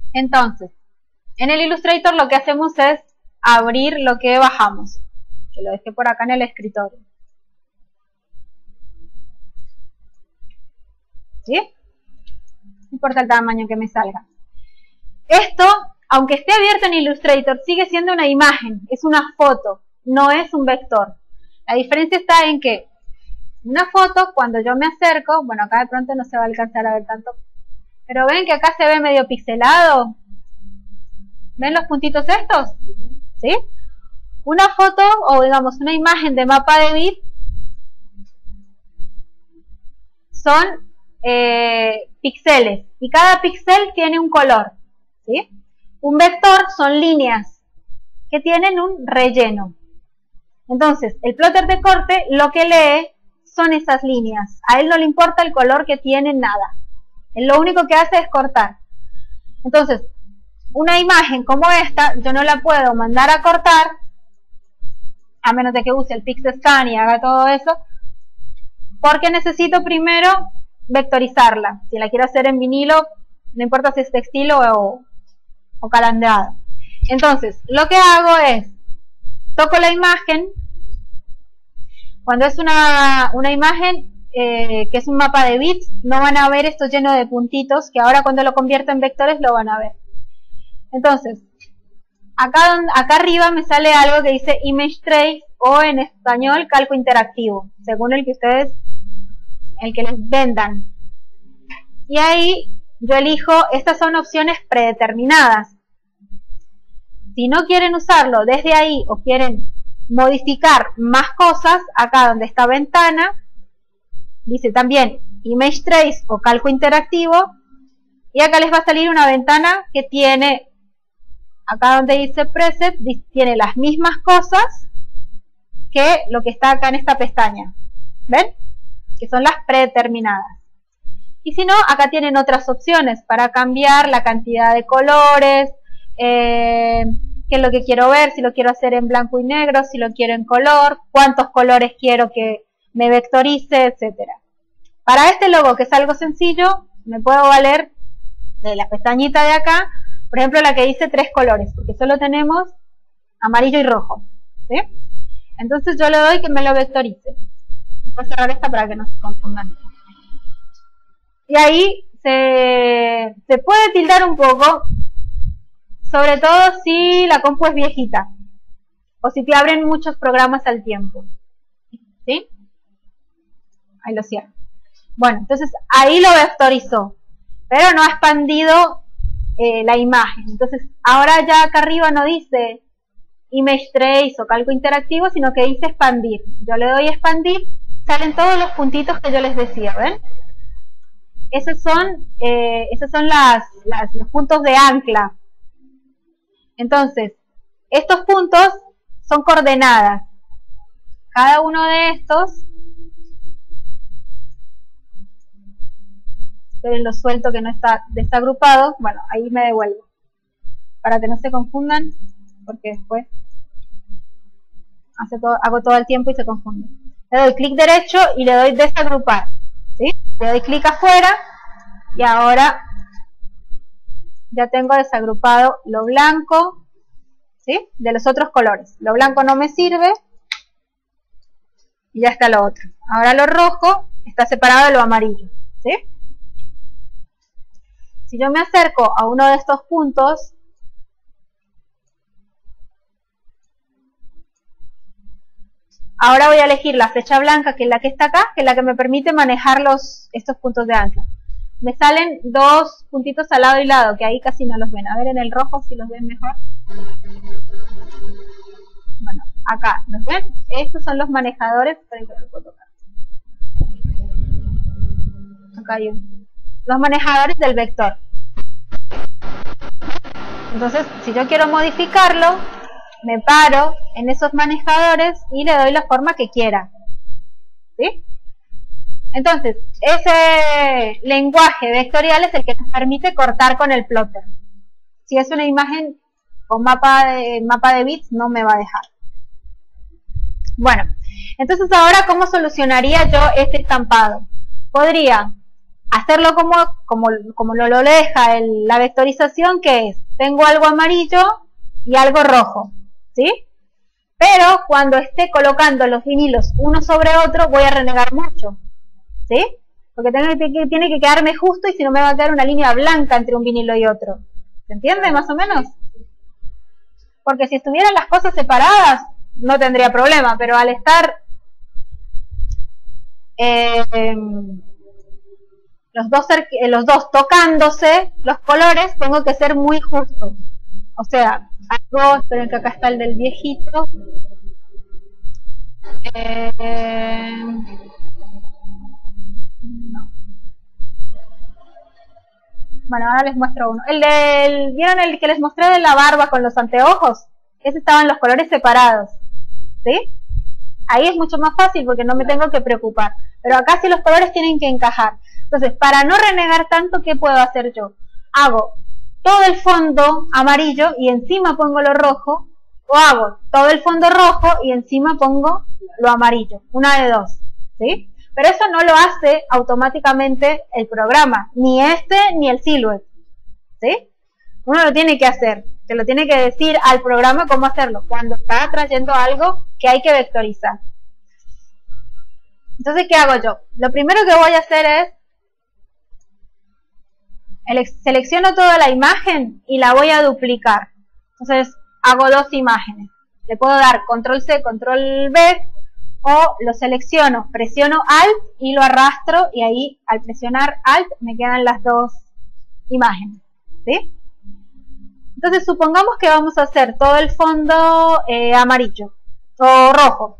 Entonces, en el Illustrator lo que hacemos es abrir lo que bajamos, que lo dejé por acá en el escritorio. ¿Sí? No importa el tamaño que me salga. Esto, aunque esté abierto en Illustrator, sigue siendo una imagen, es una foto, no es un vector. La diferencia está en que una foto, cuando yo me acerco, bueno, acá de pronto no se va a alcanzar a ver tanto, pero ven que acá se ve medio pixelado. ¿Ven los puntitos estos? ¿Sí? Una foto, o digamos una imagen de mapa de bit, son píxeles, y cada píxel tiene un color, ¿sí? Un vector son líneas que tienen un relleno. Entonces, el plotter de corte lo que lee son esas líneas. A él no le importa el color que tiene, nada. Él lo único que hace es cortar. Entonces, una imagen como esta, yo no la puedo mandar a cortar, a menos de que use el PixScan y haga todo eso, porque necesito primero vectorizarla. Si la quiero hacer en vinilo, no importa si es textil o calandreado. Entonces, lo que hago es, toco la imagen. Cuando es una imagen que es un mapa de bits, no van a ver esto lleno de puntitos, que ahora cuando lo convierto en vectores lo van a ver. Entonces, acá arriba me sale algo que dice Image Trace, o en español calco interactivo, según el que les vendan. Y ahí yo elijo, estas son opciones predeterminadas. Si no quieren usarlo desde ahí o quieren modificar más cosas, acá donde está ventana, dice también Image Trace o calco interactivo, y acá les va a salir una ventana que tiene, acá donde dice Preset, tiene las mismas cosas que lo que está acá en esta pestaña. ¿Ven? Que son las predeterminadas. Y si no, acá tienen otras opciones para cambiar la cantidad de colores, qué es lo que quiero ver, si lo quiero hacer en blanco y negro, si lo quiero en color, cuántos colores quiero que me vectorice, etcétera. Para este logo, que es algo sencillo, me puedo valer de la pestañita de acá, por ejemplo la que dice 3 colores, porque solo tenemos amarillo y rojo, ¿sí? Entonces yo le doy que me lo vectorice. Voy a cerrar esta para que no se confundan. Y ahí se puede tildar un poco, sobre todo si la compu es viejita, o si te abren muchos programas al tiempo, ¿sí? Ahí lo cierro. Bueno, entonces ahí lo vectorizó, pero no ha expandido la imagen. Entonces ahora ya acá arriba no dice Image Trace o calco interactivo, sino que dice expandir. Yo le doy expandir, salen todos los puntitos que yo les decía, ¿ven? Esos son los puntos de ancla. Entonces, estos puntos son coordenadas. Cada uno de estos, esperen, lo suelto que no está desagrupado. Bueno, ahí me devuelvo, para que no se confundan, porque después hago todo el tiempo y se confunde. Le doy clic derecho y le doy desagrupar, ¿sí? Le doy clic afuera y ahora ya tengo desagrupado lo blanco, ¿sí? De los otros colores. Lo blanco no me sirve y ya está lo otro. Ahora lo rojo está separado de lo amarillo, ¿sí? Si yo me acerco a uno de estos puntos, ahora voy a elegir la flecha blanca, que es la que está acá, que es la que me permite manejar estos puntos de ancla. Me salen dos puntitos al lado y lado, que ahí casi no los ven. A ver en el rojo si los ven mejor. Bueno, acá, ¿los ven? Estos son los manejadores. Esperen que no lo puedo tocar. Acá hay uno. Los manejadores del vector. Entonces, si yo quiero modificarlo, me paro en esos manejadores y le doy la forma que quiera, ¿sí? Entonces, ese lenguaje vectorial es el que nos permite cortar con el plotter. Si es una imagen con mapa de bits, no me va a dejar. Bueno, entonces ahora, ¿cómo solucionaría yo este estampado? Podría hacerlo como lo deja la vectorización, que es, tengo algo amarillo y algo rojo, ¿sí? Pero cuando esté colocando los vinilos uno sobre otro, voy a renegar mucho, ¿sí? Porque tiene que quedarme justo, y si no me va a quedar una línea blanca entre un vinilo y otro. ¿Se entiende más o menos? Porque si estuvieran las cosas separadas, no tendría problema, pero al estar los dos tocándose, los colores, tengo que ser muy justo. O sea, esperen que acá está el del viejito. No. Bueno, ahora les muestro uno. ¿Vieron el que les mostré de la barba con los anteojos? Ese estaban los colores separados, ¿sí? Ahí es mucho más fácil porque no me tengo que preocupar. Pero acá sí los colores tienen que encajar. Entonces, para no renegar tanto, ¿qué puedo hacer yo? Hago todo el fondo amarillo y encima pongo lo rojo, o hago todo el fondo rojo y encima pongo lo amarillo. Una de dos, ¿sí? Pero eso no lo hace automáticamente el programa, ni ni el Silhouette, ¿sí? Uno lo tiene que hacer, se lo tiene que decir al programa cómo hacerlo, cuando está trayendo algo que hay que vectorizar. Entonces, ¿qué hago yo? Lo primero que voy a hacer es, selecciono toda la imagen y la voy a duplicar. Entonces, hago dos imágenes. Le puedo dar control C, control V, o lo selecciono, presiono Alt y lo arrastro, y ahí al presionar Alt me quedan las dos imágenes, ¿sí? Entonces supongamos que vamos a hacer todo el fondo amarillo o rojo.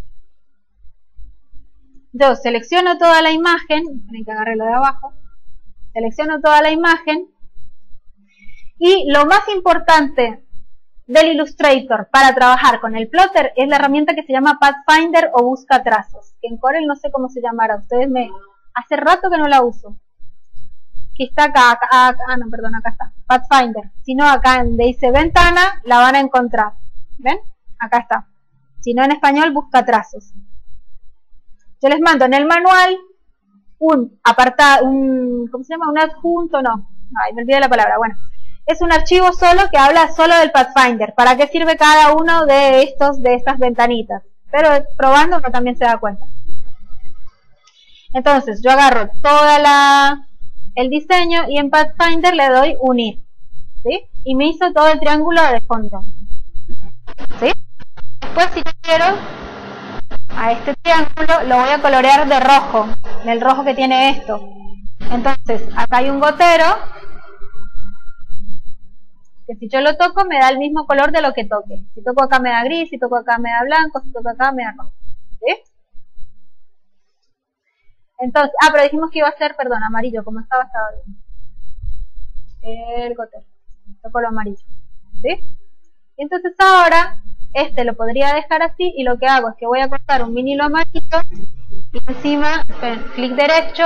Yo selecciono toda la imagen, tienen que agarrar lo de abajo, selecciono toda la imagen, y lo más importante del Illustrator para trabajar con el plotter es la herramienta que se llama Pathfinder o busca trazos, que en Corel no sé cómo se llamará, hace rato que no la uso, que está acá, no, perdón, acá está, Pathfinder, si no acá donde dice ventana la van a encontrar, ¿ven? Acá está, si no en español busca trazos. Yo les mando en el manual un apartado, ¿cómo se llama? Un adjunto, no, ay, me olvidé la palabra, bueno. Es un archivo solo que habla solo del Pathfinder. ¿Para qué sirve cada uno de estas ventanitas? Pero probando uno también se da cuenta. Entonces, yo agarro el diseño y en Pathfinder le doy unir, ¿sí? Y me hizo todo el triángulo de fondo, ¿sí? Después, si quiero, a este triángulo lo voy a colorear de rojo, del rojo que tiene esto. Entonces, acá hay un gotero, que si yo lo toco me da el mismo color de lo que toque. Si toco acá me da gris, si toco acá me da blanco, si toco acá me da rojo, ¿sí? Entonces, pero dijimos que iba a ser, perdón, amarillo, como estaba bien. El gotero, toco lo amarillo, ¿sí? Y entonces ahora, lo podría dejar así, y lo que hago es que voy a cortar un vinilo amarillo, y encima, clic derecho,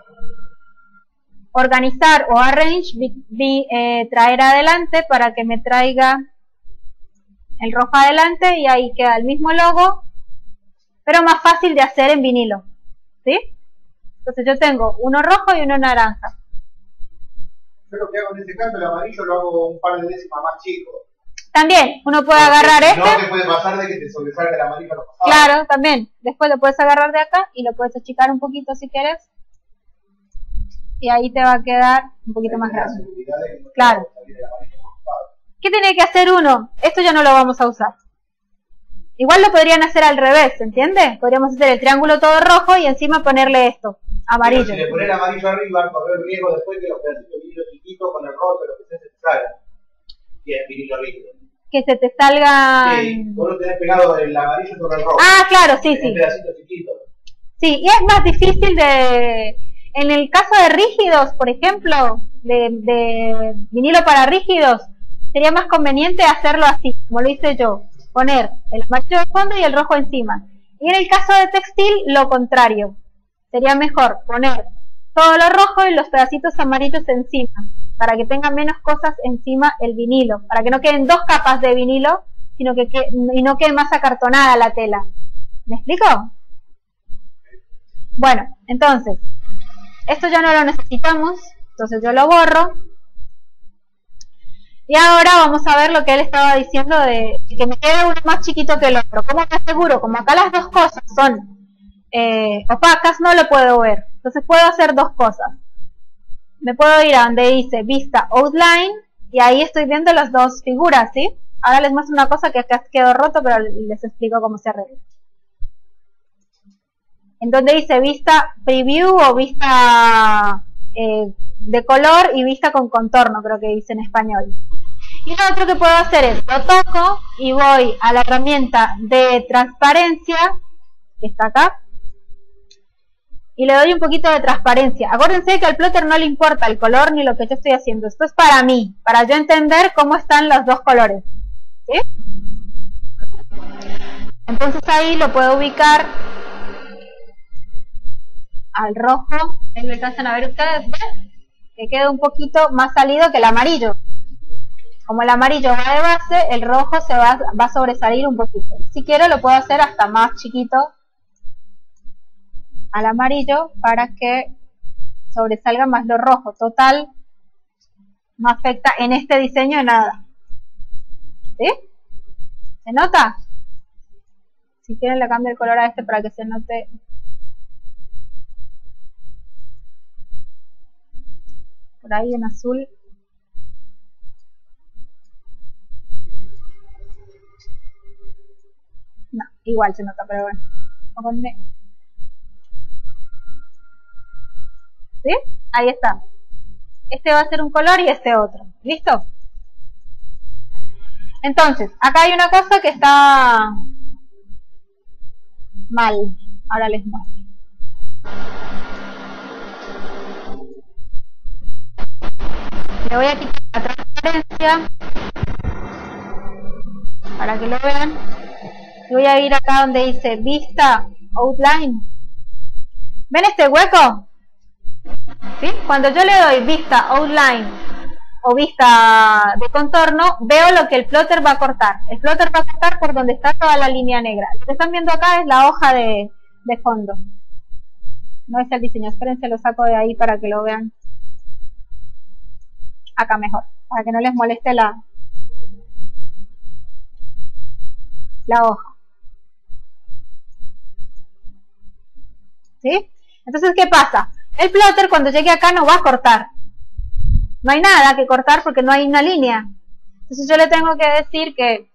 organizar o arrange, traer adelante para que me traiga el rojo adelante, y ahí queda el mismo logo, pero más fácil de hacer en vinilo, ¿sí? Entonces yo tengo uno rojo y uno naranja. Yo lo que hago en este caso, el amarillo lo hago un par de décimas más chico. También, uno puede agarrar No te puede pasar de que te sobresalga el amarillo a los costados. Claro, también. Después lo puedes agarrar de acá y lo puedes achicar un poquito si quieres. Y ahí te va a quedar un poquito más grande. Claro. ¿Qué tiene que hacer uno? Esto ya no lo vamos a usar. Igual lo podrían hacer al revés, ¿entiende? Podríamos hacer el triángulo todo rojo y encima ponerle esto, amarillo. Pero si le pones amarillo arriba, correr el riesgo después que los pedacitos de vinilo chiquitos con el rojo, lo que sea, se te salgan. Y el vinilo rígido. Que se te salgan... Sí, vos lo tenés pegado el amarillo sobre el rojo. Claro, sí, sí. Un pedacito chiquito. Sí, y es más difícil de... En el caso de rígidos, por ejemplo, de vinilo para rígidos, sería más conveniente hacerlo así, como lo hice yo. Poner el amarillo de fondo y el rojo encima. Y en el caso de textil, lo contrario. Sería mejor poner todo lo rojo y los pedacitos amarillos encima, para que tenga menos cosas encima el vinilo, para que no queden dos capas de vinilo, sino y no quede más acartonada la tela. ¿Me explico? Bueno, entonces, Esto ya no lo necesitamos, entonces yo lo borro. Y ahora vamos a ver lo que él estaba diciendo de que me quede uno más chiquito que el otro. ¿Cómo me aseguro? Como acá las dos cosas son opacas, no lo puedo ver. Entonces puedo hacer dos cosas. Me puedo ir a donde dice Vista Outline y ahí estoy viendo las dos figuras, ¿sí? Ahora les muestro una cosa que acá quedó roto, pero les explico cómo se arregla. En donde dice Vista Preview o Vista de color y Vista con contorno, creo que dice en español. Y lo otro que puedo hacer es, lo toco y voy a la herramienta de transparencia, que está acá, y le doy un poquito de transparencia. Acuérdense que al plotter no le importa el color ni lo que yo estoy haciendo. Esto es para mí, para yo entender cómo están los dos colores. ¿Sí? Entonces ahí lo puedo ubicar al rojo. ¿Me alcanzan a ver ustedes? ¿Ven? Que queda un poquito más salido que el amarillo. Como el amarillo va de base, el rojo se va a sobresalir un poquito. Si quiero lo puedo hacer hasta más chiquito al amarillo para que sobresalga más lo rojo. Total, no afecta en este diseño nada. ¿Sí? ¿Se nota? Si quieren le cambio el color a este para que se note. Por ahí en azul. No, igual se nota, pero bueno. Vamos a poner. ¿Sí? Ahí está. Este va a ser un color y este otro. ¿Listo? Entonces, acá hay una cosa que está mal. Ahora les muestro. Le voy a quitar la transparencia para que lo vean. Voy a ir acá donde dice Vista Outline. ¿Ven este hueco? ¿Sí? Cuando yo le doy Vista Outline o Vista de contorno, veo lo que el plotter va a cortar. El plotter va a cortar por donde está toda la línea negra. Lo que están viendo acá es la hoja de fondo. No es el diseño. Espérense, lo saco de ahí para que lo vean. Acá mejor, para que no les moleste la hoja. ¿Sí? Entonces, ¿qué pasa? El plotter cuando llegue acá no va a cortar. No hay nada que cortar porque no hay una línea. Entonces yo le tengo que decir que,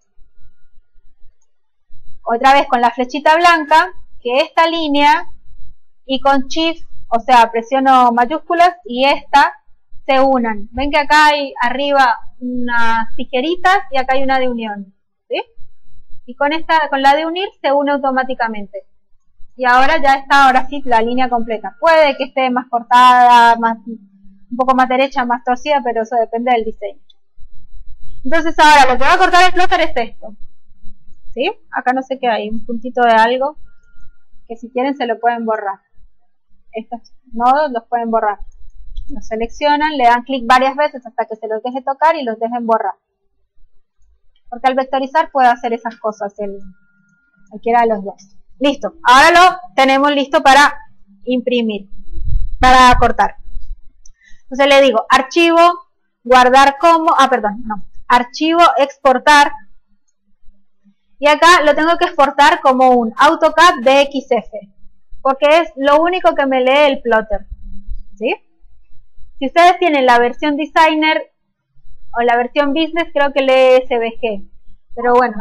otra vez con la flechita blanca, que esta línea y con Shift, o sea, presiono mayúsculas y esta se unan. Ven que acá hay arriba unas tijeritas y acá hay una de unión. ¿Sí? Y con la de unir se une automáticamente. Y ahora ya está, ahora sí, la línea completa. Puede que esté más cortada, un poco más derecha, más torcida, pero eso depende del diseño. Entonces ahora lo que va a cortar el plotter es esto. ¿Sí? Acá no sé qué hay, un puntito de algo, que si quieren se lo pueden borrar. Estos nodos los pueden borrar. Los seleccionan, le dan clic varias veces hasta que se los deje tocar y los dejen borrar. Porque al vectorizar puede hacer esas cosas cualquiera de los dos. Listo, ahora lo tenemos listo para imprimir, para cortar. Entonces le digo, archivo, guardar como, archivo, exportar. Y acá lo tengo que exportar como un AutoCAD DXF, porque es lo único que me lee el plotter. ¿Sí? Si ustedes tienen la versión Designer o la versión Business, creo que lee SVG. Pero bueno.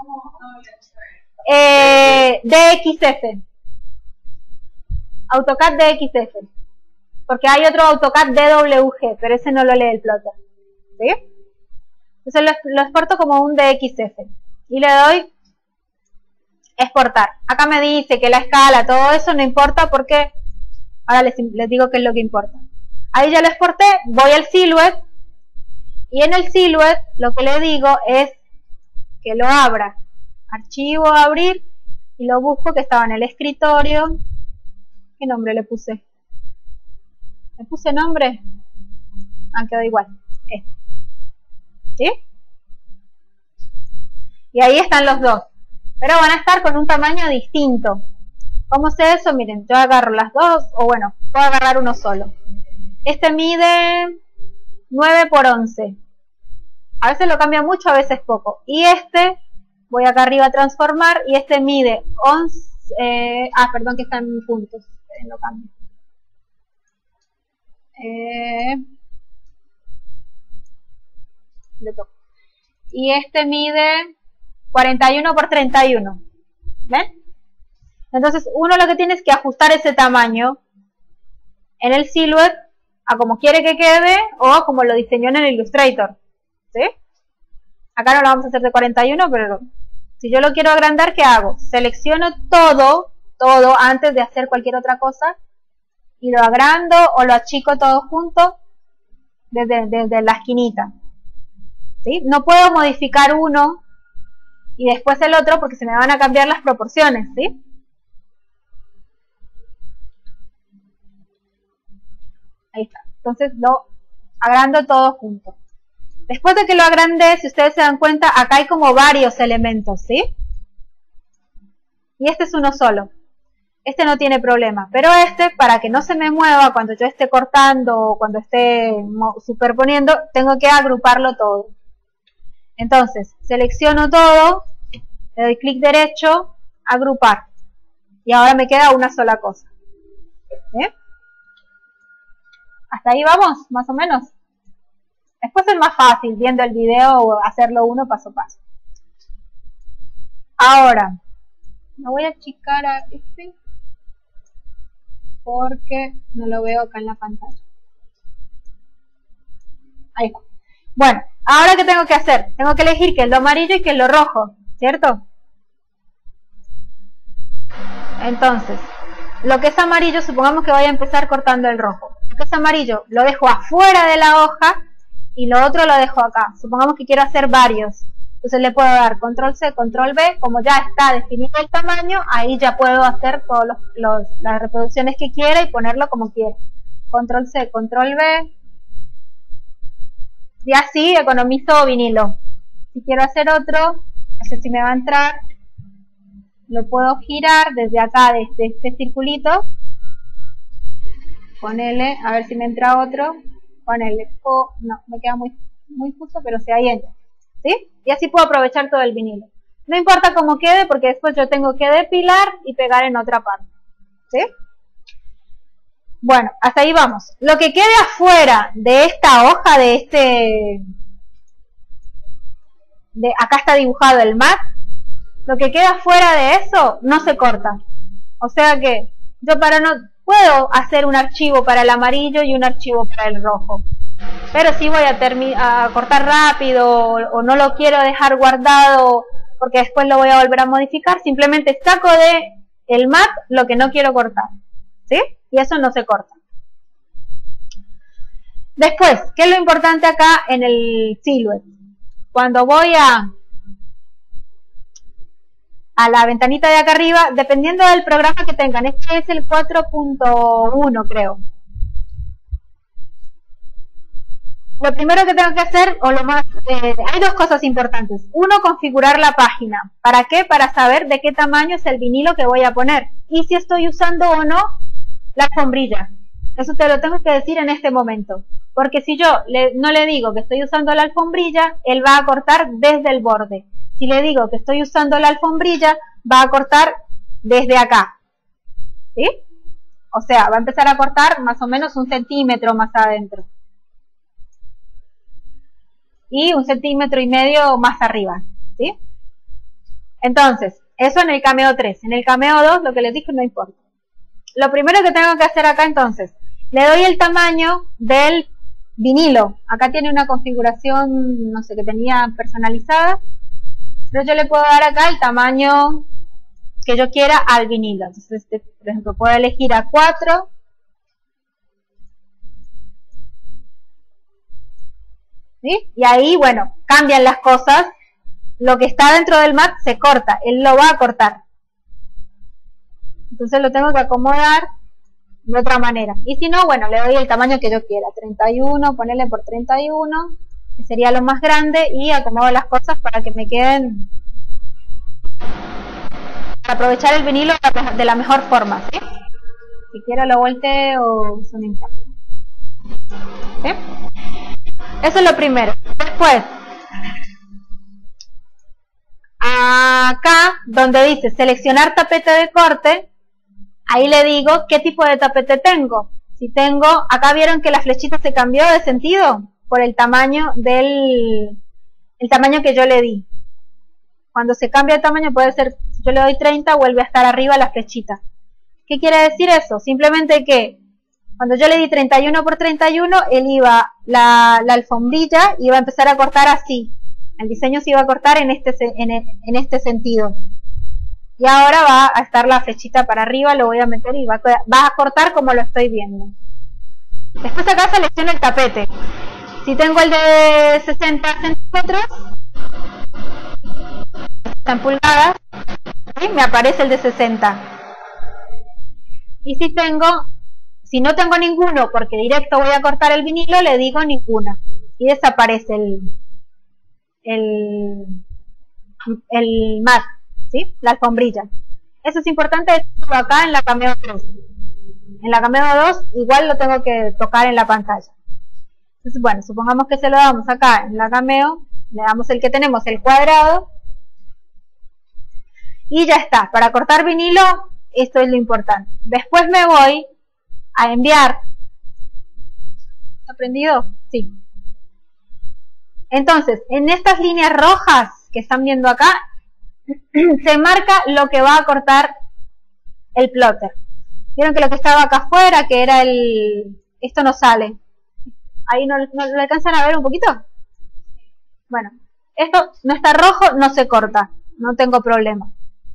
DXF. AutoCAD DXF. Porque hay otro AutoCAD DWG, pero ese no lo lee el plotter. ¿Sí? Entonces lo exporto como un DXF. Y le doy exportar. Acá me dice que la escala, todo eso no importa porque ahora les digo qué es lo que importa. Ahí ya lo exporté, voy al Silhouette y en el Silhouette lo que le digo es que lo abra. Archivo, abrir y lo busco, que estaba en el escritorio. ¿Qué nombre le puse? ¿Le puse nombre? Ah, quedó igual. Este. ¿Sí? Y ahí están los dos. Pero van a estar con un tamaño distinto. ¿Cómo sé eso? Miren, yo agarro las dos, o bueno, puedo agarrar uno solo. Este mide 9 por 11. A veces lo cambia mucho, a veces poco. Y este, voy acá arriba a transformar, y este mide 11, perdón que está en puntos, lo cambio. Le toco. Y este mide 41 por 31. ¿Ven? Entonces uno lo que tiene es que ajustar ese tamaño en el Silhouette a como quiere que quede o a como lo diseñó en el Illustrator. ¿Sí? Acá no lo vamos a hacer de 41, pero si yo lo quiero agrandar, ¿qué hago? Selecciono todo antes de hacer cualquier otra cosa y lo agrando o lo achico todo junto desde la esquinita. ¿Sí? No puedo modificar uno y después el otro porque se me van a cambiar las proporciones, ¿sí? Ahí está. Entonces lo agrando todo junto. Después de que lo agrandé, si ustedes se dan cuenta, acá hay como varios elementos, ¿sí? Y este es uno solo. Este no tiene problema. Pero este, para que no se me mueva cuando yo esté cortando o cuando esté superponiendo, tengo que agruparlo todo. Entonces, selecciono todo, le doy clic derecho, agrupar. Y ahora me queda una sola cosa. ¿Sí? Hasta ahí vamos, más o menos. Después es más fácil, viendo el video, o hacerlo uno paso a paso. Ahora, me voy a achicar a este, porque no lo veo acá en la pantalla. Ahí está. Bueno, ahora ¿qué tengo que hacer? Tengo que elegir qué es lo amarillo y qué es lo rojo, ¿cierto? Entonces, lo que es amarillo, supongamos que voy a empezar cortando el rojo. Lo que es amarillo lo dejo afuera de la hoja y lo otro lo dejo acá. Supongamos que quiero hacer varios. Entonces le puedo dar control C, control V. Como ya está definido el tamaño, ahí ya puedo hacer todas las reproducciones que quiera y ponerlo como quiera. Control C, control V. Y así economizo vinilo. Si quiero hacer otro, no sé si me va a entrar, lo puedo girar desde acá, desde este circulito, con L, a ver si me entra otro, con L, no, me queda muy justo, pero sí, ahí entra, ¿sí? Y así puedo aprovechar todo el vinilo. No importa cómo quede, porque después yo tengo que depilar y pegar en otra parte, ¿sí? Bueno, hasta ahí vamos. Lo que quede afuera de esta hoja, acá está dibujado el mat, lo que queda fuera de eso no se corta. O sea que yo puedo hacer un archivo para el amarillo y un archivo para el rojo. Pero si voy a cortar rápido o no lo quiero dejar guardado porque después lo voy a volver a modificar, simplemente saco de el mat lo que no quiero cortar. ¿Sí? Y eso no se corta. Después, ¿qué es lo importante acá en el Silhouette? Cuando voy a la ventanita de acá arriba, dependiendo del programa que tengan, este es el 4.1 creo. Lo primero que tengo que hacer, hay dos cosas importantes. Uno, configurar la página. ¿Para qué? Para saber de qué tamaño es el vinilo que voy a poner. Y si estoy usando o no la alfombrilla. Eso te lo tengo que decir en este momento. Porque si yo no le digo que estoy usando la alfombrilla, él va a cortar desde el borde. Si le digo que estoy usando la alfombrilla, va a cortar desde acá. ¿Sí? O sea, va a empezar a cortar más o menos 1 centímetro más adentro. Y 1,5 centímetros más arriba. ¿Sí? Entonces, eso en el Cameo 3. En el Cameo 2, lo que les dije no importa. Lo primero que tengo que hacer acá entonces, le doy el tamaño del vinilo. Acá tiene una configuración, no sé, que tenía personalizada. Pero yo le puedo dar acá el tamaño que yo quiera al vinilo. Entonces, por ejemplo, puedo elegir a 4. ¿Sí? Y ahí, bueno, cambian las cosas. Lo que está dentro del mat se corta. Él lo va a cortar. Entonces lo tengo que acomodar de otra manera. Y si no, bueno, le doy el tamaño que yo quiera. 31, ponerle por 31, que sería lo más grande, y acomodo las cosas para que me queden, para aprovechar el vinilo de la mejor forma, ¿sí? Si quiero lo volteo, eso no importa. ¿Sí? Eso es lo primero. Después, acá donde dice seleccionar tapete de corte, ahí le digo qué tipo de tapete tengo. Si tengo, acá vieron que la flechita se cambió de sentido por el tamaño el tamaño que yo le di. Cuando se cambia de tamaño puede ser, si yo le doy 30, vuelve a estar arriba la flechita. ¿Qué quiere decir eso? Simplemente que cuando yo le di 31 por 31, la alfombrilla iba a empezar a cortar así. El diseño se iba a cortar en este sentido. Y ahora va a estar la flechita para arriba, lo voy a meter y va a cortar como lo estoy viendo. Después acá selecciono el tapete. Si tengo el de 60 centímetros, en pulgadas, ¿sí? Me aparece el de 60. Y si no tengo ninguno, porque directo voy a cortar el vinilo, le digo ninguna. Y desaparece el mat, ¿sí? La alfombrilla. Eso es importante decirlo acá en la Cameo 3. En la Cameo 2 igual lo tengo que tocar en la pantalla. Entonces, bueno, supongamos que se lo damos acá en la Cameo, le damos el que tenemos, el cuadrado, y ya está. Para cortar vinilo, esto es lo importante. Después me voy a enviar. ¿Aprendido? Sí. Entonces, en estas líneas rojas que están viendo acá, se marca lo que va a cortar el plotter. Vieron que lo que estaba acá afuera, que era esto no sale. Ahí no lo alcanzan a ver un poquito. Bueno, esto no está rojo, no se corta, no tengo problema.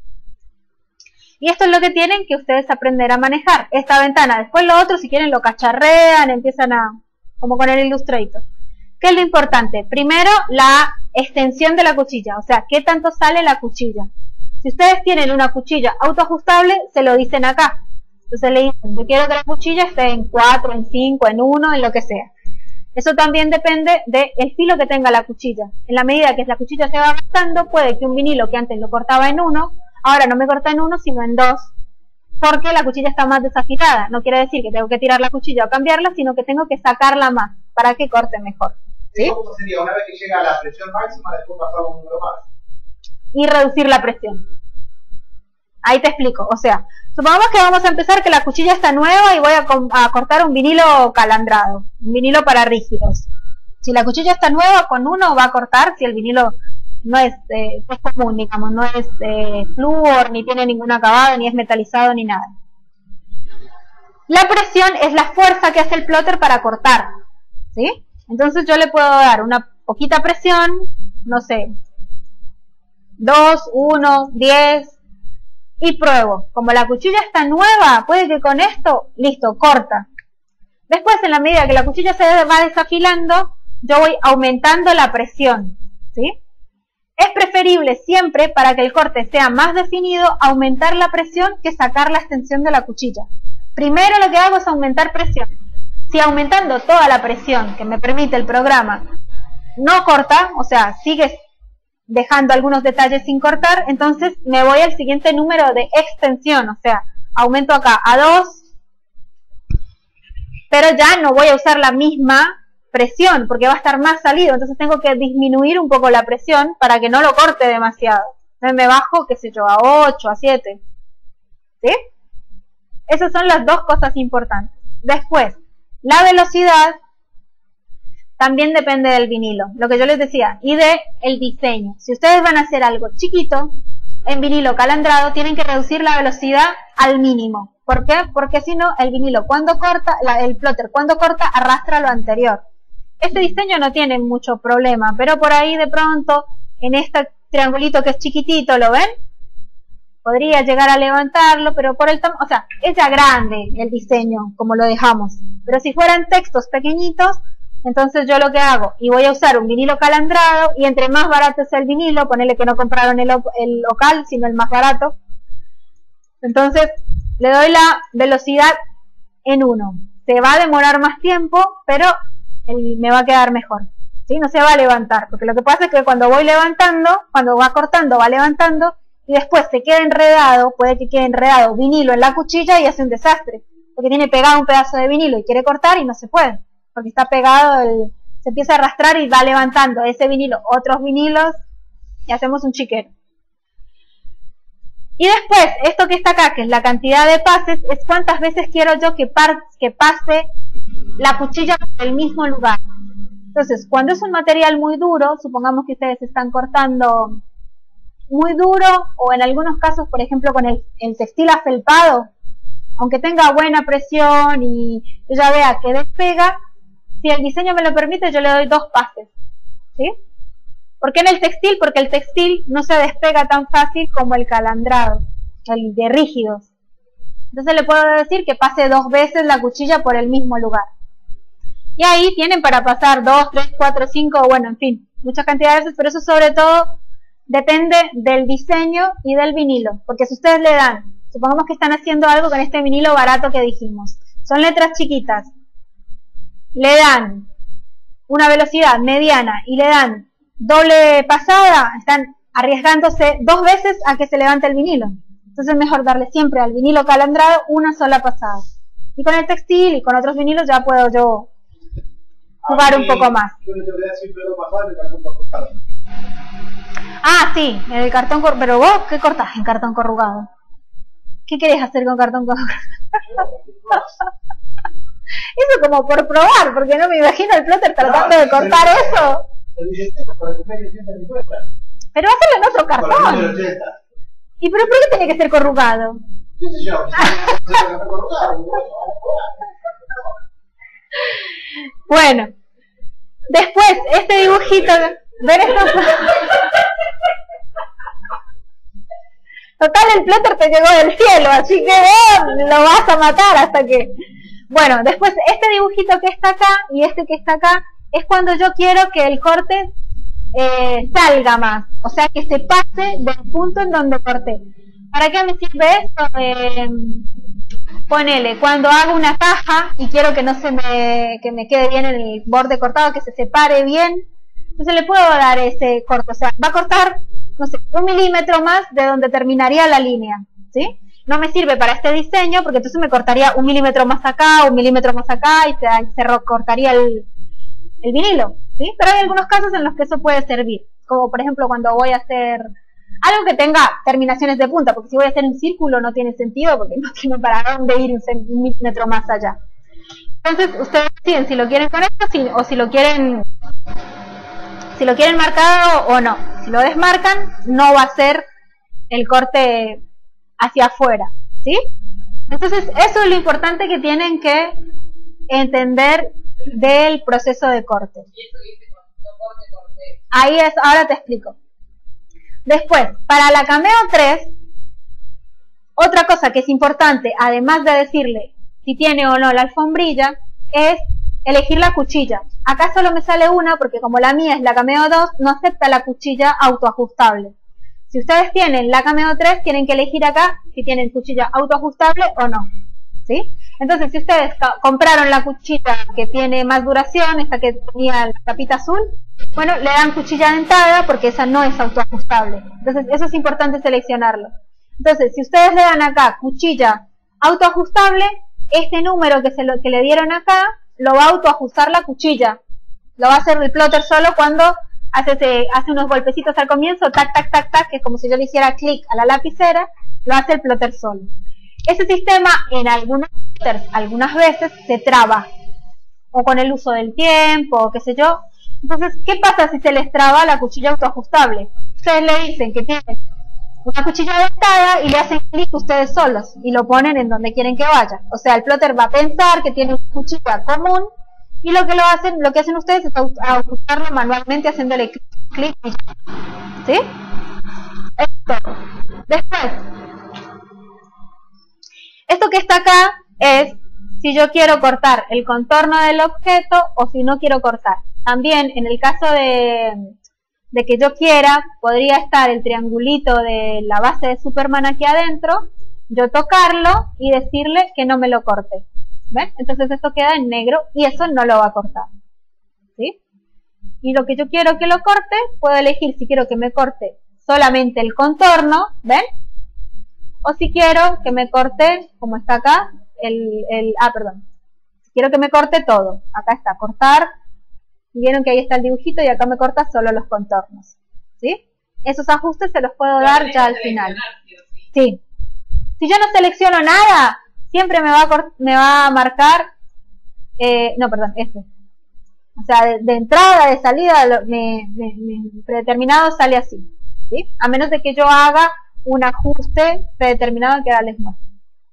Y esto es lo que tienen que ustedes aprender a manejar, esta ventana. Después lo otro, si quieren, lo cacharrean, empiezan como con el Illustrator. ¿Qué es lo importante? Primero, la extensión de la cuchilla, o sea, qué tanto sale la cuchilla. Si ustedes tienen una cuchilla autoajustable, se lo dicen acá. Entonces le dicen, yo quiero que la cuchilla esté en 4, en 5, en 1, en lo que sea. Eso también depende del filo que tenga la cuchilla. En la medida que la cuchilla se va gastando, puede que un vinilo que antes lo cortaba en 1, ahora no me corta en 1, sino en 2, porque la cuchilla está más desafilada. No quiere decir que tengo que tirar la cuchilla o cambiarla, sino que tengo que sacarla más para que corte mejor. ¿Sí? ¿Cómo sería? Una vez que llega a la presión máxima, después pasar un número más. Y reducir la presión. Ahí te explico. O sea, supongamos que vamos a empezar que la cuchilla está nueva y voy a cortar un vinilo calandrado, un vinilo para rígidos. Si la cuchilla está nueva, con 1 va a cortar si el vinilo no es común, digamos, no es flúor, ni tiene ningún acabado, ni es metalizado, ni nada. La presión es la fuerza que hace el plotter para cortar, ¿sí? Entonces yo le puedo dar una poquita presión, no sé, 2, 1, 10, y pruebo. Como la cuchilla está nueva, puede que con esto, listo, corta. Después, en la medida que la cuchilla se va desafilando, yo voy aumentando la presión, ¿sí? Es preferible siempre, para que el corte sea más definido, aumentar la presión que sacar la extensión de la cuchilla. Primero lo que hago es aumentar presión. Si aumentando toda la presión que me permite el programa no corta, o sea, sigue dejando algunos detalles sin cortar, entonces me voy al siguiente número de extensión, o sea, aumento acá a 2, pero ya no voy a usar la misma presión porque va a estar más salido, entonces tengo que disminuir un poco la presión para que no lo corte demasiado. Entonces me bajo, qué sé yo, a 8, a 7. ¿Sí? Esas son las dos cosas importantes. Después, la velocidad también depende del vinilo, lo que yo les decía, y del diseño. Si ustedes van a hacer algo chiquito, en vinilo calandrado, tienen que reducir la velocidad al mínimo. ¿Por qué? Porque si no, el vinilo cuando corta, el plotter cuando corta, arrastra lo anterior. Este diseño no tiene mucho problema, pero por ahí de pronto, en este triangulito que es chiquitito, ¿lo ven? Podría llegar a levantarlo, pero por el tamaño, o sea, es ya grande el diseño, como lo dejamos. Pero si fueran textos pequeñitos, entonces yo lo que hago, y voy a usar un vinilo calandrado, y entre más barato es el vinilo, ponele que no compraron el local, sino el más barato, entonces le doy la velocidad en 1. Se va a demorar más tiempo, pero me va a quedar mejor, ¿sí? No se va a levantar, porque lo que pasa es que cuando voy levantando, cuando va cortando, va levantando, y después se queda enredado, puede que quede enredado vinilo en la cuchilla y hace un desastre. porque tiene pegado un pedazo de vinilo y quiere cortar y no se puede, porque está pegado, se empieza a arrastrar y va levantando ese vinilo, otros vinilos, y hacemos un chiquero. Y después, esto que está acá, que es la cantidad de pases, es cuántas veces quiero yo que pase la cuchilla por el mismo lugar. Entonces, cuando es un material muy duro, supongamos que ustedes están cortando muy duro, o en algunos casos, por ejemplo, con el textil afelpado, aunque tenga buena presión y yo ya vea que despega, si el diseño me lo permite, yo le doy 2 pases, ¿sí? ¿Por qué en el textil? Porque el textil no se despega tan fácil como el calandrado, el de rígidos. Entonces le puedo decir que pase 2 veces la cuchilla por el mismo lugar. Y ahí tienen para pasar 2, 3, 4, 5, bueno, en fin, muchas cantidades de veces, pero eso sobre todo depende del diseño y del vinilo. Porque si ustedes le dan, supongamos que están haciendo algo con este vinilo barato que dijimos, son letras chiquitas, le dan una velocidad mediana y le dan doble pasada, están arriesgándose 2 veces a que se levante el vinilo. Entonces es mejor darle siempre al vinilo calandrado una sola pasada. Y con el textil y con otros vinilos ya puedo yo jugar un poco más. Yo le tendría siempre 2 pasadas y el cartón corrugado. Ah, sí, en el cartón corrugado. Pero vos, ¿qué cortás en cartón corrugado? ¿Qué querés hacer con cartón corrugado? Eso como por probar, porque no me imagino el plotter tratando de cortar eso. Pero hacerlo en otro cartón. ¿Y pero por qué tiene que ser corrugado? ¿Qué sé yo? Corrugado. Bueno, después, este dibujito, ¿ven esto? Total, el plotter te llegó del cielo, así que lo vas a matar hasta que... Bueno, después, este dibujito que está acá y este que está acá, es cuando yo quiero que el corte salga más, o sea, que se pase del punto en donde corté. ¿Para qué me sirve esto? Ponele, cuando hago una caja y quiero que no que me quede bien el borde cortado, que se separe bien, entonces le puedo dar ese corte, o sea, va a cortar, no sé, 1 milímetro más de donde terminaría la línea, ¿sí? No me sirve para este diseño porque entonces me cortaría 1 milímetro más acá, 1 milímetro más acá y se cortaría el vinilo, ¿sí? Pero hay algunos casos en los que eso puede servir, como por ejemplo cuando voy a hacer algo que tenga terminaciones de punta, porque si voy a hacer un círculo no tiene sentido porque no tiene para dónde ir 1 milímetro más allá. Entonces ustedes deciden si lo quieren con esto o si lo quieren marcado o no. Si lo desmarcan, no va a ser el corte hacia afuera, ¿sí? Entonces eso es lo importante que tienen que entender del proceso de corte. Ahí es, ahora te explico. Después, para la Cameo 3, otra cosa que es importante, además de decirle si tiene o no la alfombrilla, es elegir la cuchilla. Acá solo me sale una porque como la mía es la Cameo 2, no acepta la cuchilla autoajustable. Si ustedes tienen la Cameo 3, tienen que elegir acá si tienen cuchilla autoajustable o no, ¿sí? Entonces, si ustedes compraron la cuchilla que tiene más duración, esta que tenía la tapita azul, bueno, le dan cuchilla dentada porque esa no es autoajustable. Entonces, eso es importante seleccionarlo. Entonces, si ustedes le dan acá cuchilla autoajustable, este número que le dieron acá, lo va a autoajustar la cuchilla. Lo va a hacer el plotter solo cuando hace unos golpecitos al comienzo, tac, tac, tac, tac, que es como si yo le hiciera clic a la lapicera, lo hace el plotter solo. Ese sistema en algunos plotters, algunas veces se traba, o con el uso del tiempo, o qué sé yo. Entonces, ¿qué pasa si se les traba la cuchilla autoajustable? Ustedes le dicen que tienen una cuchilla dentada y le hacen clic ustedes solos y lo ponen en donde quieren que vaya. O sea, el plotter va a pensar que tiene una cuchilla común y lo que hacen ustedes es ajustarlo manualmente haciéndole clic y ya. ¿Sí? Esto. Después, esto que está acá es si yo quiero cortar el contorno del objeto o si no quiero cortar. También en el caso de que yo quiera, podría estar el triangulito de la base de Superman aquí adentro, yo tocarlo y decirle que no me lo corte. ¿Ven? Entonces esto queda en negro y eso no lo va a cortar, ¿sí? Y lo que yo quiero que lo corte, puedo elegir si quiero que me corte solamente el contorno, ¿ven? O si quiero que me corte, como está acá, perdón. Quiero que me corte todo. Acá está, cortar. Vieron que ahí está el dibujito y acá me corta solo los contornos. ¿Sí? Esos ajustes se los puedo dar ya al final. Sí. Si yo no selecciono nada, siempre me va a marcar, O sea, de entrada, de salida, predeterminado sale así. ¿Sí? A menos de que yo haga un ajuste predeterminado que ahora les muestro.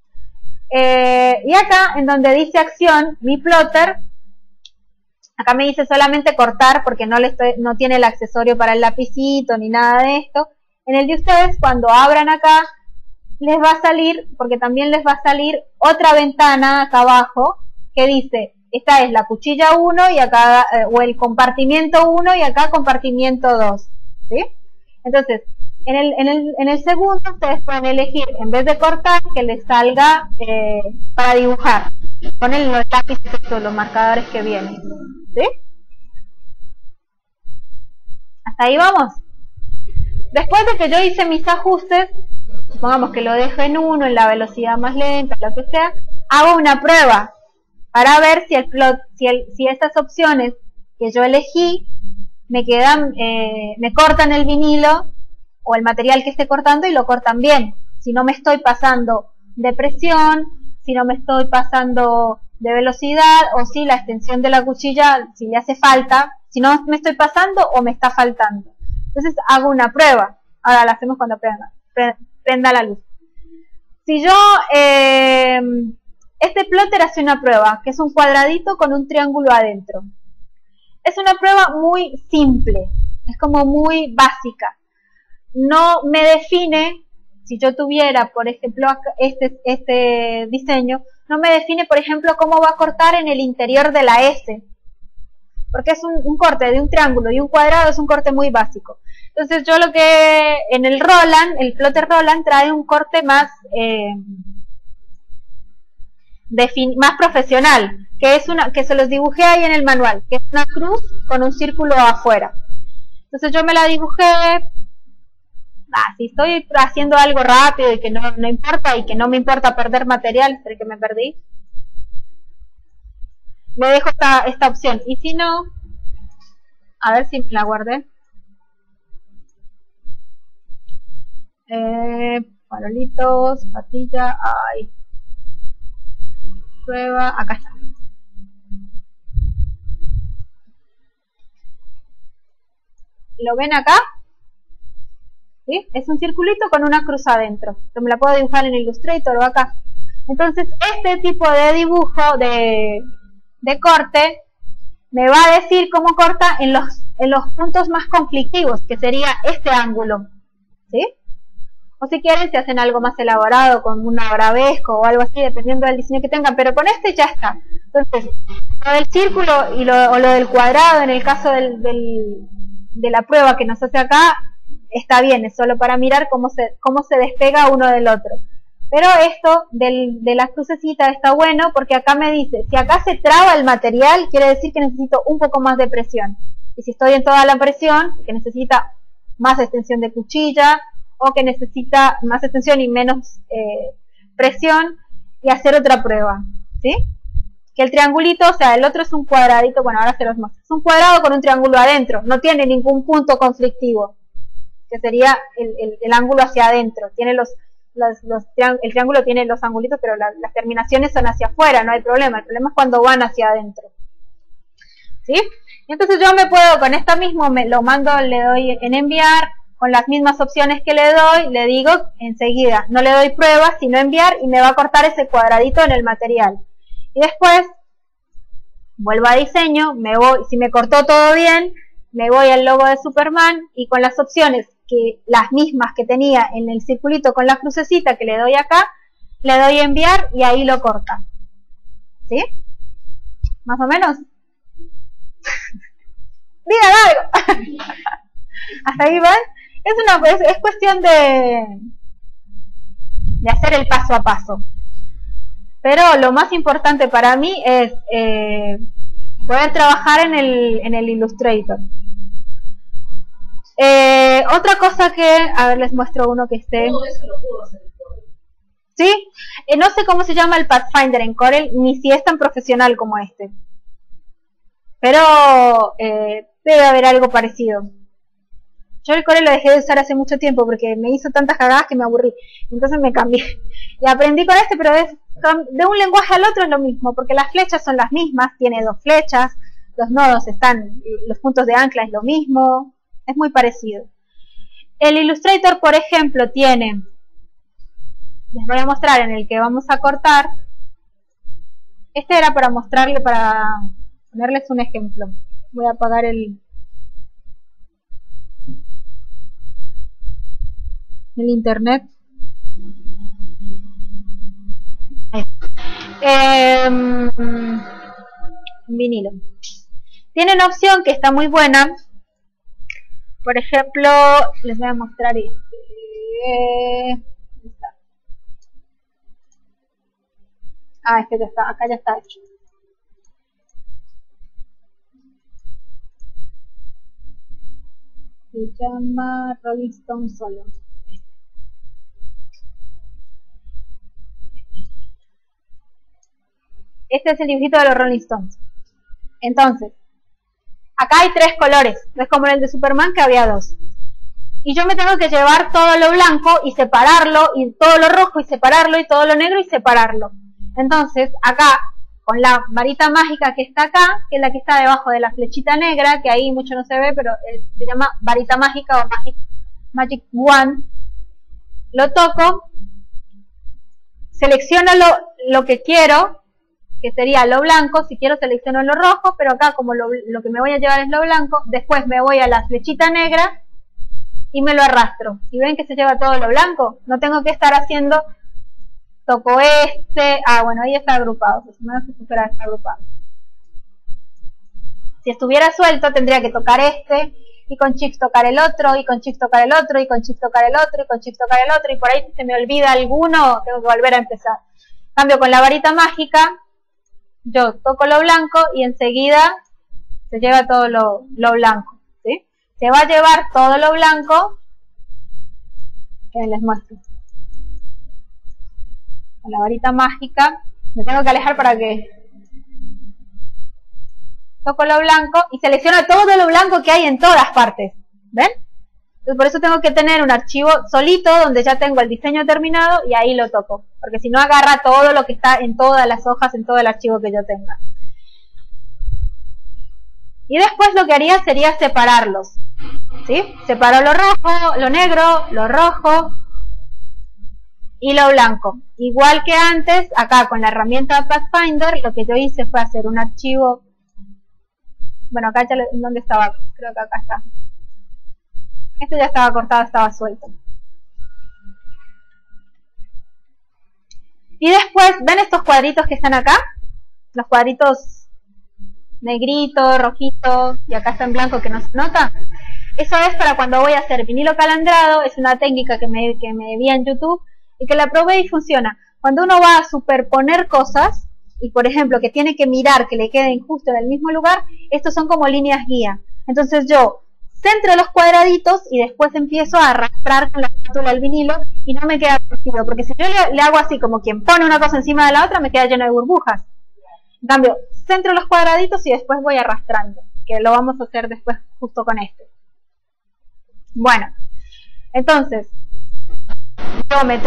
Y acá, en donde dice acción, mi plotter, acá me dice solamente cortar porque no tiene el accesorio para el lapicito ni nada de esto. En el de ustedes, cuando abran acá, les va a salir, porque también les va a salir otra ventana acá abajo que dice, esta es la cuchilla 1 y acá, o el compartimiento 1 y acá compartimiento 2. ¿Sí? Entonces, en el segundo ustedes pueden elegir, en vez de cortar, que les salga para dibujar. Ponen los lápices o los marcadores que vienen. ¿Sí? ¿Hasta ahí vamos? Después de que yo hice mis ajustes, supongamos que lo dejo en 1, en la velocidad más lenta, lo que sea, hago una prueba para ver si estas opciones que yo elegí me cortan el vinilo o el material que esté cortando y lo cortan bien. Si no me estoy pasando de presión, si no me estoy pasando de velocidad, o si la extensión de la cuchilla, si le hace falta, si no me estoy pasando o me está faltando. Entonces hago una prueba. Ahora la hacemos cuando prenda la luz. Si yo, este plotter hace una prueba, que es un cuadradito con un triángulo adentro. Es una prueba muy simple, es como muy básica. No me define, si yo tuviera, por ejemplo, este diseño, no me define, por ejemplo, cómo va a cortar en el interior de la S. Porque es un corte de un triángulo y un cuadrado, es un corte muy básico. Entonces yo en el Roland, el plotter Roland trae un corte más profesional, que se los dibujé ahí en el manual, que es una cruz con un círculo afuera. Entonces yo me la dibujé, si estoy haciendo algo rápido y que no importa, y que no me importa perder material, espero que me perdí, me dejo esta opción, y si no, a ver si me la guardé. Farolitos, patilla, prueba, acá está. ¿Lo ven acá? ¿Sí? Es un circulito con una cruz adentro. Yo me la puedo dibujar en Illustrator o acá. Entonces, este tipo de dibujo de corte me va a decir cómo corta en los puntos más conflictivos, que sería este ángulo. ¿Sí? O si quieren, se hacen algo más elaborado con un arabesco o algo así, dependiendo del diseño que tengan, pero con este ya está. Entonces, lo del círculo o lo del cuadrado, en el caso de la prueba que nos hace acá, está bien, es solo para mirar cómo se despega uno del otro. Pero esto de la crucecita está bueno porque acá me dice, si acá se traba el material, quiere decir que necesito un poco más de presión. Y si estoy en toda la presión, que necesita más extensión de cuchilla, o que necesita más extensión y menos presión, y hacer otra prueba, ¿sí? Que el triangulito, o sea, el otro es un cuadradito, bueno, ahora se los muestro, es un cuadrado con un triángulo adentro, no tiene ningún punto conflictivo, que sería el ángulo hacia adentro, tiene el triángulo tiene los angulitos, pero las terminaciones son hacia afuera, no hay problema, el problema es cuando van hacia adentro, ¿sí? Y entonces yo me puedo, con esta mismo, lo mando, le doy en enviar, con las mismas opciones que le doy, le digo enseguida, no le doy pruebas, sino enviar, y me va a cortar ese cuadradito en el material. Y después, vuelvo a diseño, si me cortó todo bien, me voy al logo de Superman, y con las opciones, las mismas que tenía en el circulito con la crucecita que le doy acá, le doy enviar, y ahí lo corta. ¿Sí? ¿Más o menos? Digan algo. ¿Hasta ahí van? Es cuestión de hacer el paso a paso. Pero lo más importante para mí es poder trabajar en el Illustrator. Otra cosa a ver, les muestro uno que esté. Todo eso lo puedo hacer. ¿Sí? No sé cómo se llama el Pathfinder en Corel, ni si es tan profesional como este. Pero debe haber algo parecido. Yo el Corel lo dejé de usar hace mucho tiempo porque me hizo tantas cagadas que me aburrí. Entonces me cambié. Y aprendí con este, pero de un lenguaje al otro es lo mismo, porque las flechas son las mismas, tiene 2 flechas, los nodos están, los puntos de ancla es lo mismo, es muy parecido. El Illustrator, por ejemplo, tiene, les voy a mostrar en el que vamos a cortar. Este era para mostrarle, para ponerles un ejemplo. Voy a apagar el internet. Vinilo. Tiene una opción que está muy buena. Por ejemplo, les voy a mostrar este. Este ya está, acá ya está hecho. Se llama Rolling Stone solo. Este es el dibujito de los Rolling Stones. Entonces, acá hay 3 colores. No es como el de Superman que había 2. Y yo me tengo que llevar todo lo blanco y separarlo, y todo lo rojo y separarlo, y todo lo negro y separarlo. Entonces, acá, con la varita mágica que está acá, que es la que está debajo de la flechita negra, que ahí mucho no se ve, pero se llama varita mágica o Magic Wand, lo toco, selecciono lo que quiero, que sería lo blanco. Si quiero selecciono lo rojo, pero acá como lo que me voy a llevar es lo blanco, después me voy a la flechita negra y me lo arrastro. ¿Y ven que se lleva todo lo blanco? No tengo que estar haciendo, toco este, bueno, ahí está agrupado, está agrupado. Si estuviera suelto tendría que tocar este, y con Shift tocar el otro, y con Shift tocar el otro, y con Shift tocar el otro, y con Shift tocar el otro, y por ahí si se me olvida alguno, tengo que volver a empezar. Cambio con la varita mágica, yo toco lo blanco y enseguida se lleva todo lo blanco, ¿sí? Se va a llevar todo lo blanco, que les muestro. Con la varita mágica, me tengo que alejar para que toco lo blanco y selecciono todo lo blanco que hay en todas partes, ¿ven? Entonces por eso tengo que tener un archivo solito donde ya tengo el diseño terminado y ahí lo toco, porque si no agarra todo lo que está en todas las hojas, en todo el archivo que yo tenga. Y después lo que haría sería separarlos, ¿sí? Separo lo rojo, lo negro, lo rojo y lo blanco. Igual que antes, acá con la herramienta Pathfinder, lo que yo hice fue hacer un archivo. Bueno, acá ya ¿dónde estaba? Creo que acá está. Este ya estaba cortado, estaba suelto. Y después, ¿ven estos cuadritos que están acá? Los cuadritos negrito, rojito, y acá está en blanco que no se nota. Eso es para cuando voy a hacer vinilo calandrado. Es una técnica que me vi en YouTube y que la probé y funciona. Cuando uno va a superponer cosas, y por ejemplo que tiene que mirar que le queden justo en el mismo lugar, estos son como líneas guía. Entonces yo centro los cuadraditos y después empiezo a arrastrar con la espátula el vinilo y no me queda torcido, porque si yo le hago así como quien pone una cosa encima de la otra, me queda lleno de burbujas. En cambio, centro los cuadraditos y después voy arrastrando, que lo vamos a hacer después justo con este. Bueno, entonces yo me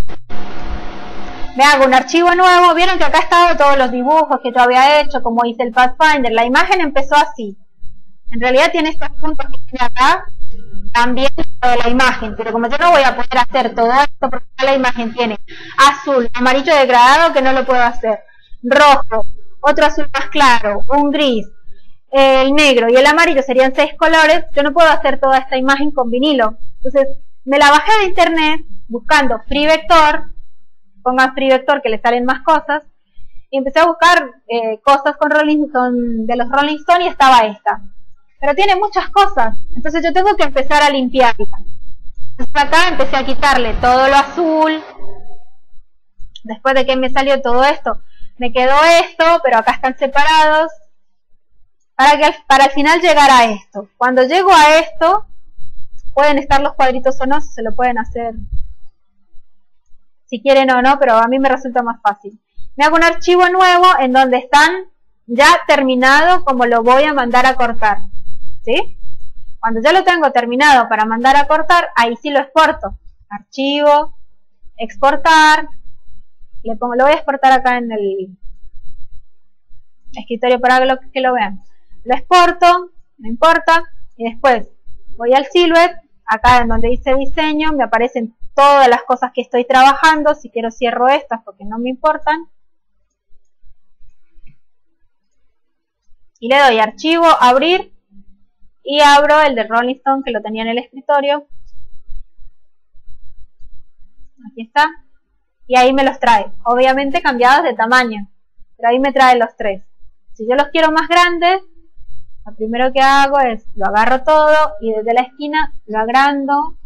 hago un archivo nuevo. Vieron que acá estaban todos los dibujos que yo había hecho, como hice el Pathfinder. La imagen empezó así. En realidad tiene estos puntos que tiene acá, también de la imagen, pero como yo no voy a poder hacer todo esto, porque la imagen tiene azul, amarillo degradado, que no lo puedo hacer, rojo, otro azul más claro, un gris, el negro y el amarillo serían 6 colores, yo no puedo hacer toda esta imagen con vinilo. Entonces me la bajé de internet buscando Free Vector, pongan Free Vector que le salen más cosas, y empecé a buscar cosas de los Rolling Stones y estaba esta. Pero tiene muchas cosas, entonces yo tengo que empezar a limpiarla. Entonces acá empecé a quitarle todo lo azul. Después de que me salió todo esto, me quedó esto, pero acá están separados, para al final llegar a esto. Cuando llego a esto, pueden estar los cuadritos o no, se lo pueden hacer si quieren o no, pero a mí me resulta más fácil. Me hago un archivo nuevo en donde están ya terminado como lo voy a mandar a cortar, ¿sí? Cuando ya lo tengo terminado para mandar a cortar, ahí sí lo exporto. Archivo, exportar, le pongo, lo voy a exportar acá en el escritorio para que lo vean. Lo exporto, no importa, y después voy al Silhouette, acá en donde dice diseño, me aparecen todas las cosas que estoy trabajando. Si quiero cierro estas porque no me importan. Y le doy archivo, abrir, y abro el de Rolling Stone que lo tenía en el escritorio. Aquí está. Y ahí me los trae. Obviamente cambiados de tamaño, pero ahí me trae los tres. Si yo los quiero más grandes, lo primero que hago es lo agarro todo y desde la esquina lo agrando.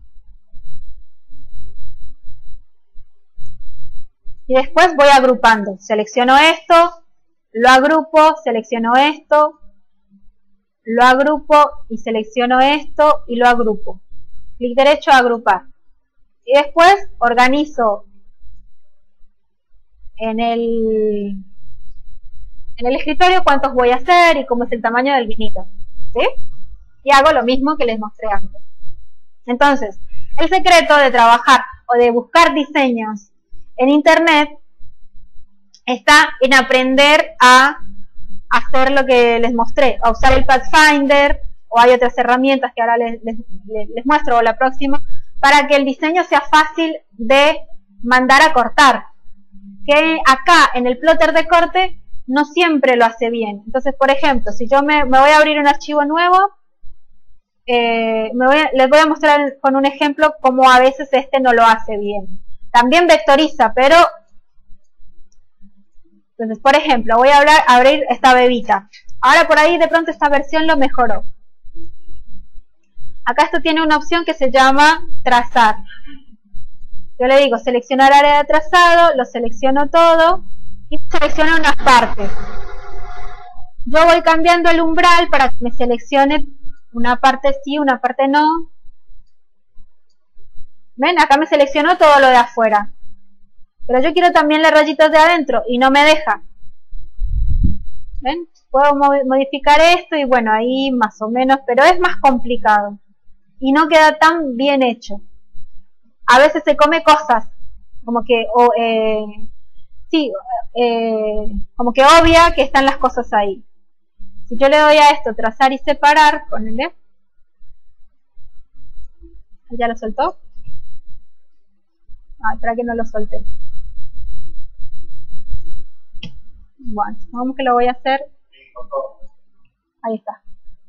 Y después voy agrupando. Selecciono esto, lo agrupo, selecciono esto, lo agrupo y selecciono esto y lo agrupo. Clic derecho a agrupar. Y después organizo en el escritorio cuántos voy a hacer y cómo es el tamaño del vinilo, ¿sí? Y hago lo mismo que les mostré antes. Entonces, el secreto de trabajar o de buscar diseños en internet está en aprender a hacer lo que les mostré, a usar el Pathfinder, o hay otras herramientas que ahora les muestro o la próxima, para que el diseño sea fácil de mandar a cortar. Que acá en el plotter de corte no siempre lo hace bien. Entonces, por ejemplo, si yo me voy a abrir un archivo nuevo, les voy a mostrar con un ejemplo cómo a veces este no lo hace bien. También vectoriza, pero... Entonces, por ejemplo, voy a abrir esta bebita. Ahora por ahí de pronto esta versión lo mejoró. Acá esto tiene una opción que se llama trazar. Yo le digo seleccionar área de trazado, lo selecciono todo y selecciono unas partes. Yo voy cambiando el umbral para que me seleccione una parte sí, una parte no. ¿Ven? Acá me seleccionó todo lo de afuera. Pero yo quiero también las rayitas de adentro y no me deja. ¿Ven? Puedo modificar esto y bueno, ahí más o menos, pero es más complicado. Y no queda tan bien hecho. A veces se come cosas, como que, como que obvia que están las cosas ahí. Si yo le doy a esto, trazar y separar, ponele. ¿Ya lo soltó? Ah, espera que no lo solté. Bueno, vamos que lo voy a hacer. Ahí está.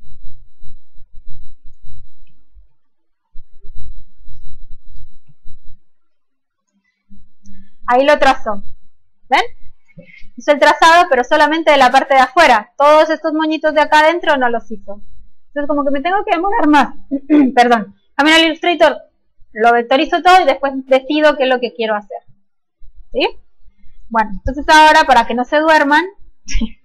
Ahí lo trazó. ¿Ven? Hizo el trazado, pero solamente de la parte de afuera. Todos estos moñitos de acá adentro no los hizo. Entonces como que me tengo que demorar más. Perdón. También al Illustrator lo vectorizo todo y después decido qué es lo que quiero hacer. ¿Sí? Bueno, entonces ahora para que no se duerman,